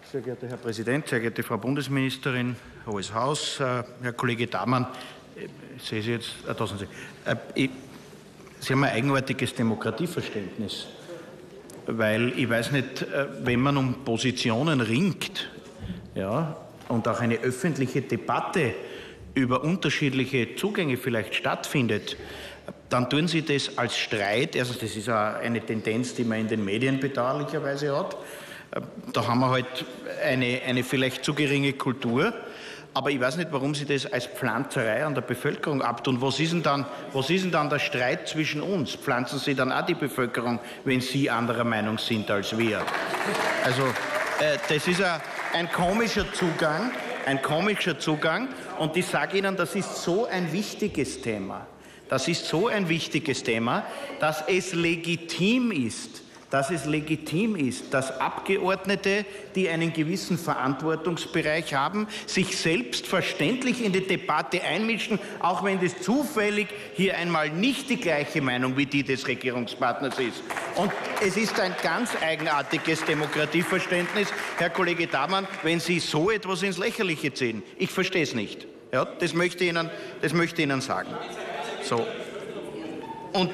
Sehr geehrter Herr Präsident, sehr geehrte Frau Bundesministerin, Hohes Haus, Herr Kollege Damann, ich sehe Sie jetzt, da sind Sie. Sie haben ein eigenartiges Demokratieverständnis, weil ich weiß nicht, wenn man um Positionen ringt, ja, und auch eine öffentliche Debatte über unterschiedliche Zugänge vielleicht stattfindet, dann tun Sie das als Streit. Erstens, das ist eine Tendenz, die man in den Medien bedauerlicherweise hat. Da haben wir halt eine vielleicht zu geringe Kultur. Aber ich weiß nicht, warum Sie das als Pflanzerei an der Bevölkerung abtun. Was ist denn dann der Streit zwischen uns? Pflanzen Sie dann auch die Bevölkerung, wenn Sie anderer Meinung sind als wir? Also, das ist ein komischer Zugang. Und ich sage Ihnen, das ist so ein wichtiges Thema. Das ist so ein wichtiges Thema, dass es legitim ist, dass Abgeordnete, die einen gewissen Verantwortungsbereich haben, sich selbstverständlich in die Debatte einmischen, auch wenn das zufällig hier einmal nicht die gleiche Meinung wie die des Regierungspartners ist. Und es ist ein ganz eigenartiges Demokratieverständnis, Herr Kollege Damann, wenn Sie so etwas ins Lächerliche ziehen. Ich verstehe es nicht. Ja, das möchte ich Ihnen sagen. So. Und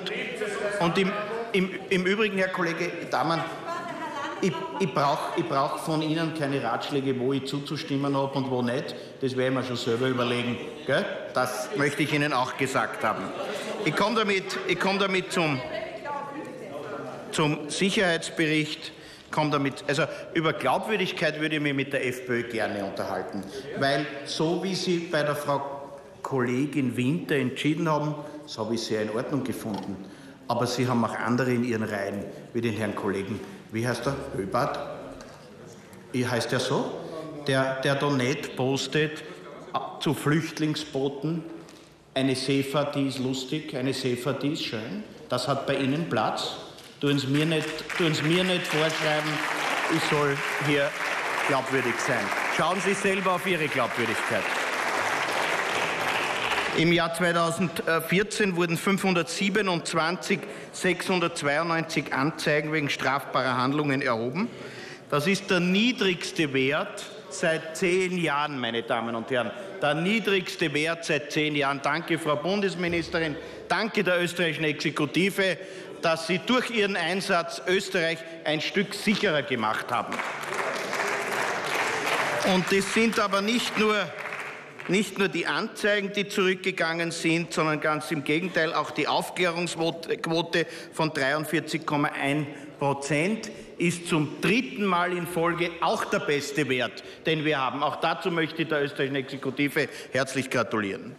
im Übrigen, Herr Kollege Damann, ich brauch von Ihnen keine Ratschläge, wo ich zuzustimmen habe und wo nicht. Das werde ich mir schon selber überlegen. Gell? Das möchte ich Ihnen auch gesagt haben. Ich komme damit zum Sicherheitsbericht. Also über Glaubwürdigkeit würde ich mich mit der FPÖ gerne unterhalten. Weil so wie Sie bei der Frau Kollegin Winter entschieden haben, das habe ich sehr in Ordnung gefunden. Aber Sie haben auch andere in Ihren Reihen, wie den Herrn Kollegen, wie heißt der? Höbart? Heißt der so? Der da nicht postet zu Flüchtlingsbooten, eine Seefahrt, die ist lustig, eine Seefahrt, die ist schön. Das hat bei Ihnen Platz. Tun Sie mir nicht vorschreiben, ich soll hier glaubwürdig sein. Schauen Sie selber auf Ihre Glaubwürdigkeit. Im Jahr 2014 wurden 527.692 Anzeigen wegen strafbarer Handlungen erhoben. Das ist der niedrigste Wert seit 10 Jahren, meine Damen und Herren. Der niedrigste Wert seit 10 Jahren. Danke, Frau Bundesministerin. Danke der österreichischen Exekutive, dass Sie durch Ihren Einsatz Österreich ein Stück sicherer gemacht haben. Und es sind aber nicht nur die Anzeigen, die zurückgegangen sind, sondern ganz im Gegenteil, auch die Aufklärungsquote von 43,1% ist zum 3. Mal in Folge auch der beste Wert, den wir haben. Auch dazu möchte ich der österreichischen Exekutive herzlich gratulieren.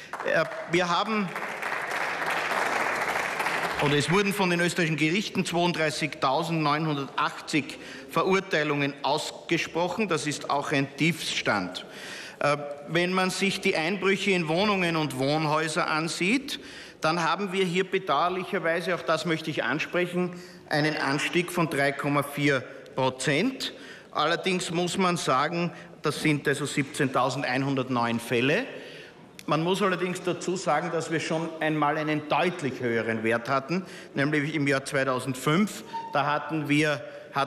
Es wurden von den österreichischen Gerichten 32.980 Verurteilungen ausgesprochen. Das ist auch ein Tiefststand. Wenn man sich die Einbrüche in Wohnungen und Wohnhäuser ansieht, dann haben wir hier bedauerlicherweise, auch das möchte ich ansprechen, einen Anstieg von 3,4%. Allerdings muss man sagen, das sind also 17.109 Fälle. Man muss allerdings dazu sagen, dass wir schon einmal einen deutlich höheren Wert hatten, nämlich im Jahr 2005. Da hatten wir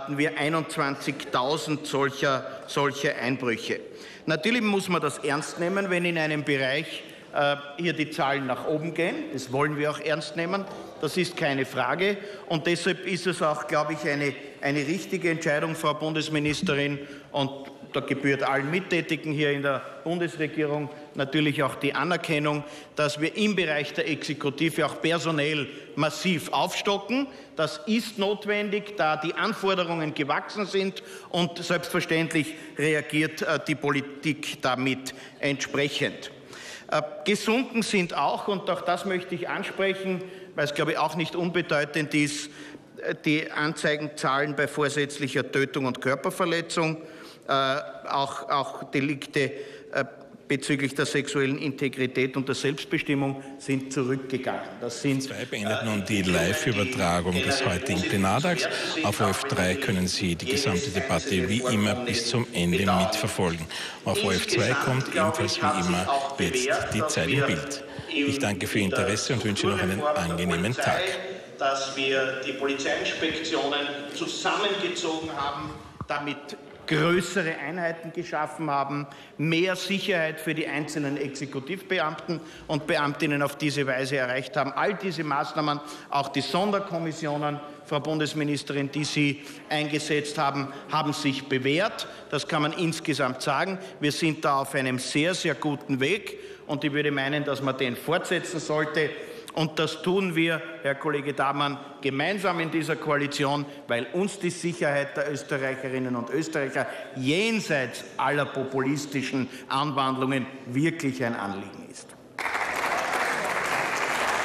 21.000 solcher Einbrüche. Natürlich muss man das ernst nehmen, wenn in einem Bereich hier die Zahlen nach oben gehen. Das wollen wir auch ernst nehmen. Das ist keine Frage. Und deshalb ist es auch, glaube ich, eine richtige Entscheidung, Frau Bundesministerin. Und da gebührt allen Mittätigen hier in der Bundesregierung natürlich auch die Anerkennung, dass wir im Bereich der Exekutive auch personell massiv aufstocken. Das ist notwendig, da die Anforderungen gewachsen sind und selbstverständlich reagiert die Politik damit entsprechend. Gesunken sind auch, und auch das möchte ich ansprechen, weil es, glaube ich, auch nicht unbedeutend ist, die Anzeigenzahlen bei vorsätzlicher Tötung und Körperverletzung. Auch Delikte bezüglich der sexuellen Integrität und der Selbstbestimmung sind zurückgegangen. Das sind 2 beendet nun die Live-Übertragung des heutigen Plenartags. Auf ORF3 können Sie die gesamte Debatte wie immer bis zum Ende mitverfolgen. Auf ORF2 kommt ebenfalls wie immer jetzt die Zeit im Bild. Ich danke für Ihr Interesse und wünsche noch einen angenehmen Tag. Dass wir die Polizeiinspektionen zusammengezogen haben, damit größere Einheiten geschaffen haben, mehr Sicherheit für die einzelnen Exekutivbeamten und Beamtinnen auf diese Weise erreicht haben. All diese Maßnahmen, auch die Sonderkommissionen, Frau Bundesministerin, die Sie eingesetzt haben, haben sich bewährt. Das kann man insgesamt sagen. Wir sind da auf einem sehr, sehr guten Weg. Und ich würde meinen, dass man den fortsetzen sollte. Und das tun wir, Herr Kollege Damann, gemeinsam in dieser Koalition, weil uns die Sicherheit der Österreicherinnen und Österreicher jenseits aller populistischen Anwandlungen wirklich ein Anliegen ist.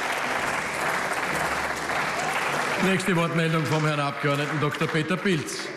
Nächste Wortmeldung vom Herrn Abgeordneten Dr. Peter Pilz.